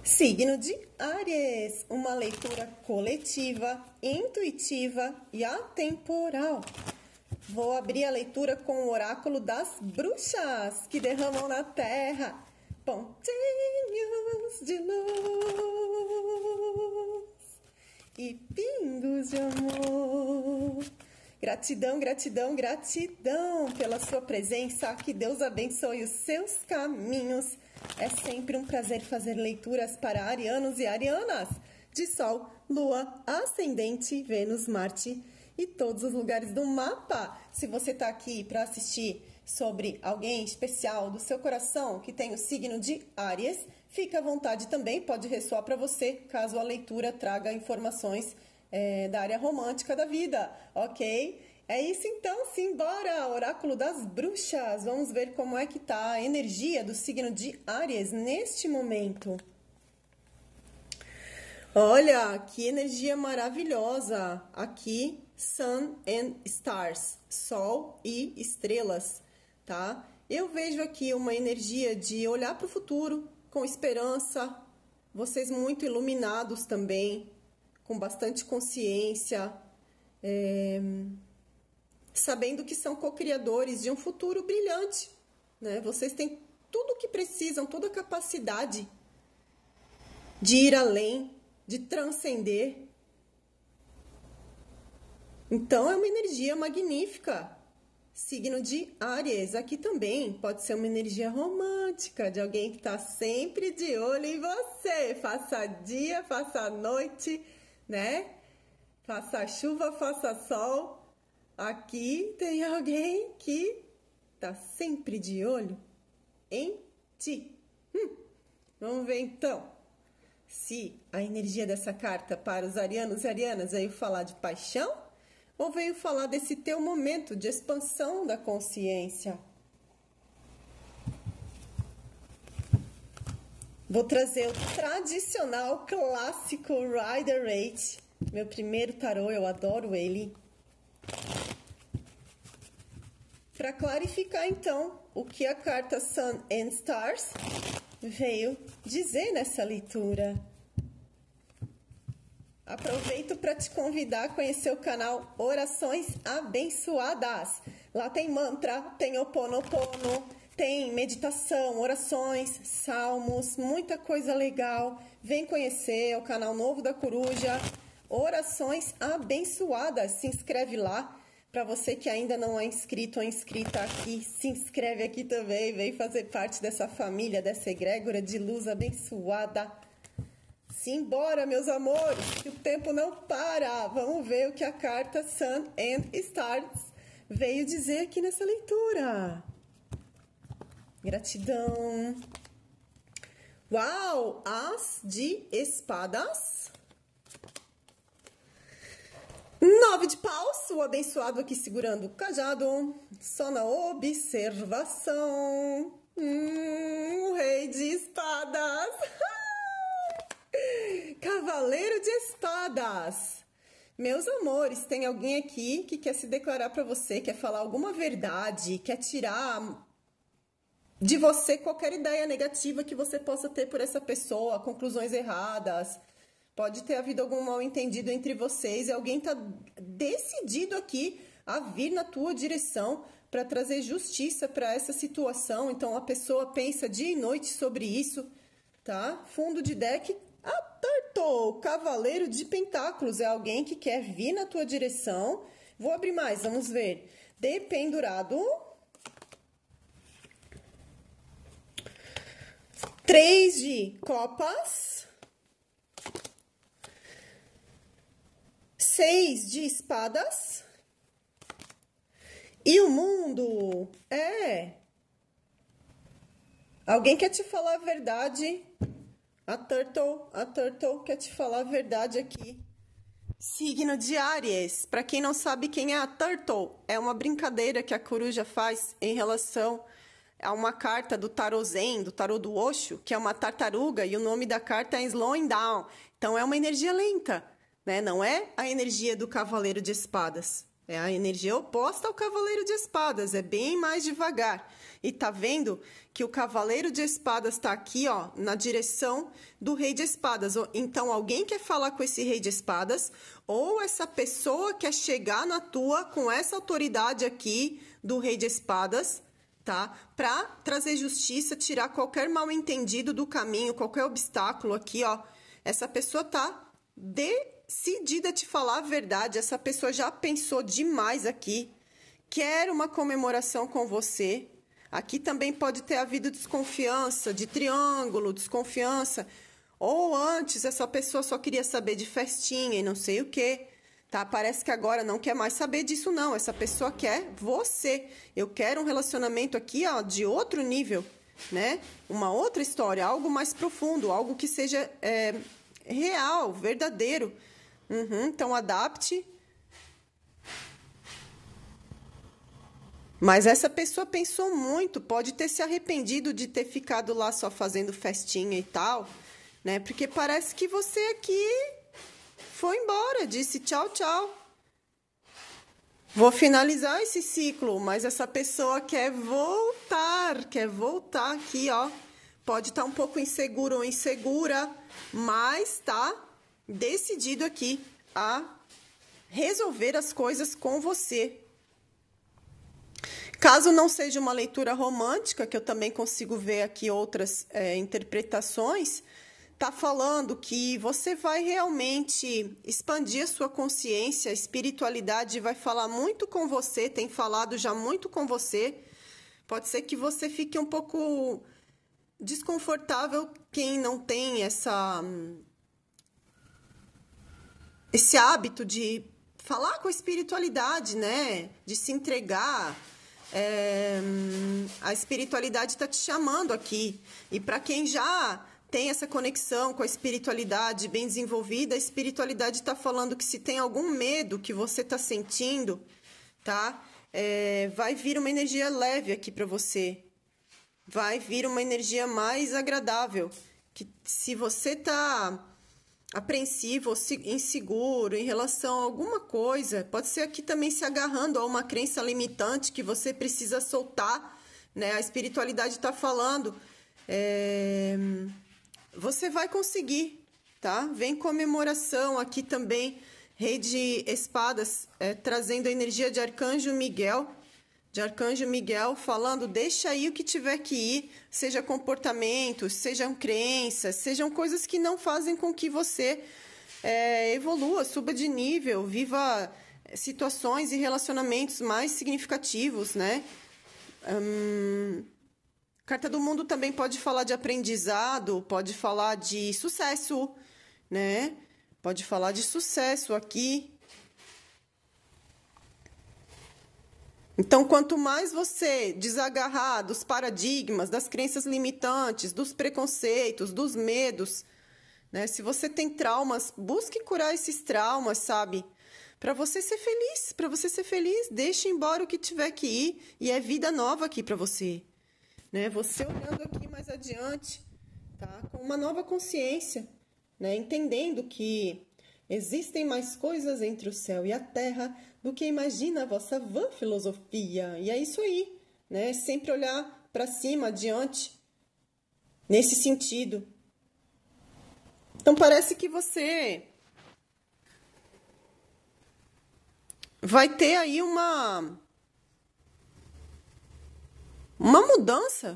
Signo de Áries, uma leitura coletiva, intuitiva e atemporal. Vou abrir a leitura com o oráculo das bruxas que derramam na terra pontinhos de luz e pingos de amor. Gratidão, gratidão, gratidão pela sua presença. Que Deus abençoe os seus caminhos. É sempre um prazer fazer leituras para arianos e arianas de Sol, Lua, Ascendente, Vênus, Marte e todos os lugares do mapa. Se você está aqui para assistir sobre alguém especial do seu coração que tem o signo de Áries, fica à vontade também, pode ressoar para você, caso a leitura traga informações da área romântica da vida, ok? É isso então, simbora! Oráculo das bruxas. Vamos ver como é que tá a energia do signo de Áries neste momento. Olha, que energia maravilhosa! Aqui, Sun and Stars, Sol e estrelas, tá? Eu vejo aqui uma energia de olhar para o futuro com esperança, vocês muito iluminados também, com bastante consciência, sabendo que são co-criadores de um futuro brilhante, né? Vocês têm tudo o que precisam, toda a capacidade de ir além, de transcender. Então, é uma energia magnífica. Signo de Áries, aqui também pode ser uma energia romântica, de alguém que está sempre de olho em você. Faça dia, faça noite, né? Faça chuva, faça sol. Aqui tem alguém que tá sempre de olho em ti. Vamos ver então se a energia dessa carta para os arianos e arianas veio falar de paixão ou veio falar desse teu momento de expansão da consciência. Vou trazer o tradicional, clássico Rider-Waite, meu primeiro tarô, eu adoro ele. Para clarificar, então, o que a carta Sun and Stars veio dizer nessa leitura. Aproveito para te convidar a conhecer o canal Orações Abençoadas. Lá tem mantra, tem Ho'oponopono, tem meditação, orações, salmos, muita coisa legal. Vem conhecer, é o canal novo da Coruja, Orações Abençoadas. Se inscreve lá. Para você que ainda não é inscrito ou inscrita aqui, se inscreve aqui também, vem fazer parte dessa família, dessa egrégora de luz abençoada. Simbora, meus amores, que o tempo não para. Vamos ver o que a carta Sun and Stars veio dizer aqui nessa leitura. Gratidão. Uau! As de espadas. 9 de paus, o abençoado aqui segurando o cajado, só na observação. O rei de espadas. Cavaleiro de espadas. Meus amores, tem alguém aqui que quer se declarar para você, quer falar alguma verdade, quer tirar de você qualquer ideia negativa que você possa ter por essa pessoa, conclusões erradas. Pode ter havido algum mal-entendido entre vocês e alguém está decidido aqui a vir na tua direção para trazer justiça para essa situação. Então, a pessoa pensa dia e noite sobre isso, tá? Fundo de deck, acertou! Cavaleiro de Pentáculos é alguém que quer vir na tua direção. Vou abrir mais, vamos ver. Dependurado. 3 de copas. 6 de espadas. E o mundo alguém quer te falar a verdade. A Turtle quer te falar a verdade aqui. Signo de Áries. Para quem não sabe quem é a Turtle, é uma brincadeira que a coruja faz em relação a uma carta do tarô Zen, do tarô do Osho, que é uma tartaruga, e o nome da carta é Slowing Down. Então, é uma energia lenta, né? Não é a energia do cavaleiro de espadas, É a energia oposta ao Cavaleiro de Espadas, é bem mais devagar. E tá vendo que o Cavaleiro de Espadas tá aqui, ó, na direção do Rei de Espadas. Então, alguém quer falar com esse Rei de Espadas, ou essa pessoa quer chegar na tua com essa autoridade aqui do Rei de Espadas, tá? Pra trazer justiça, tirar qualquer mal-entendido do caminho, qualquer obstáculo aqui, ó. Essa pessoa tá decidida a te falar a verdade, essa pessoa já pensou demais aqui, quer uma comemoração com você. Aqui também pode ter havido desconfiança, de triângulo, desconfiança. Ou antes, essa pessoa só queria saber de festinha e não sei o quê, tá? Parece que agora não quer mais saber disso, não. Essa pessoa quer você. Eu quero um relacionamento aqui, ó, de outro nível, né? Uma outra história, algo mais profundo, algo que seja real, verdadeiro. Então, adapte. Mas essa pessoa pensou muito, pode ter se arrependido de ter ficado lá só fazendo festinha e tal, né? Porque parece que você aqui foi embora, disse tchau, tchau. Vou finalizar esse ciclo, mas essa pessoa quer voltar aqui, ó. Pode estar um pouco inseguro ou insegura, mas tá decidido aqui a resolver as coisas com você. Caso não seja uma leitura romântica, que eu também consigo ver aqui outras interpretações, tá falando que você vai realmente expandir a sua consciência, a espiritualidade vai falar muito com você, tem falado já muito com você. Pode ser que você fique um pouco desconfortável quem não tem esse hábito de falar com a espiritualidade, né? De se entregar. A espiritualidade está te chamando aqui. E para quem já tem essa conexão com a espiritualidade bem desenvolvida, a espiritualidade está falando que se tem algum medo que você está sentindo, tá? Vai vir uma energia leve aqui para você. Vai vir uma energia mais agradável. Que se você está apreensivo ou inseguro em relação a alguma coisa, pode ser aqui também se agarrando a uma crença limitante que você precisa soltar, né? A espiritualidade está falando, você vai conseguir, tá? Vem comemoração aqui também, Rei de Espadas, trazendo a energia de Arcanjo Miguel, falando, deixa aí o que tiver que ir, seja comportamentos, sejam crenças, sejam coisas que não fazem com que você evolua, suba de nível, viva situações e relacionamentos mais significativos, né? Carta do Mundo também pode falar de aprendizado, pode falar de sucesso, né? Pode falar de sucesso aqui. Então, quanto mais você desagarrar dos paradigmas, das crenças limitantes, dos preconceitos, dos medos, né? Se você tem traumas, busque curar esses traumas, sabe? Para você ser feliz, deixe embora o que tiver que ir e é vida nova aqui para você, né? Você olhando aqui mais adiante, tá? Com uma nova consciência, né? Entendendo que existem mais coisas entre o céu e a terra do que imagina a vossa vã filosofia. E é isso aí, né? Sempre olhar para cima, adiante, nesse sentido. Então, parece que você vai ter aí uma mudança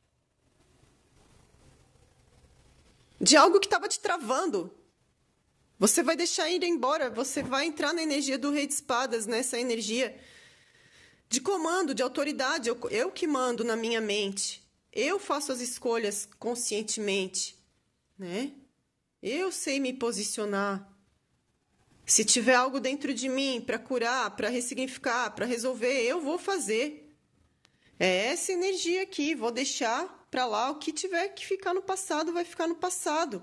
de algo que estava te travando. Você vai deixar ir embora, você vai entrar na energia do Rei de Espadas, nessa energia de comando, de autoridade. Eu que mando na minha mente. Eu faço as escolhas conscientemente, né? Eu sei me posicionar. Se tiver algo dentro de mim para curar, para ressignificar, para resolver, eu vou fazer. É essa energia aqui, vou deixar para lá o que tiver que ficar no passado, vai ficar no passado.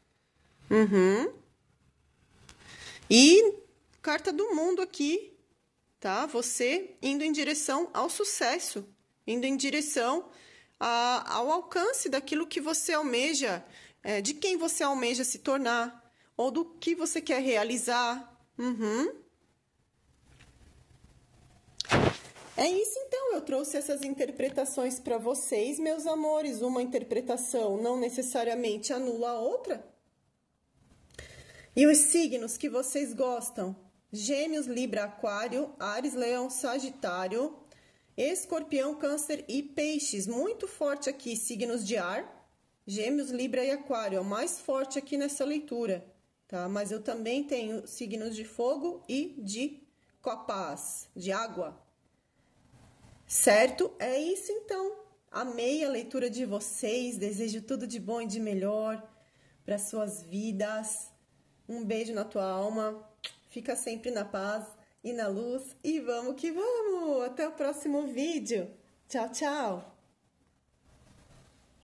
E carta do mundo aqui, tá? Você indo em direção ao sucesso, indo em direção ao alcance daquilo que você almeja, de quem você almeja se tornar, ou do que você quer realizar. É isso então, eu trouxe essas interpretações para vocês, meus amores. Uma interpretação não necessariamente anula a outra. E os signos que vocês gostam? Gêmeos, Libra, Aquário, Áries, Leão, Sagitário, Escorpião, Câncer e Peixes. Muito forte aqui, signos de ar, Gêmeos, Libra e Aquário. É o mais forte aqui nessa leitura, tá? Mas eu também tenho signos de fogo e de copas, de água. Certo? É isso então. Amei a leitura de vocês. Desejo tudo de bom e de melhor para suas vidas. Um beijo na tua alma. Fica sempre na paz e na luz. E vamos que vamos! Até o próximo vídeo. Tchau, tchau!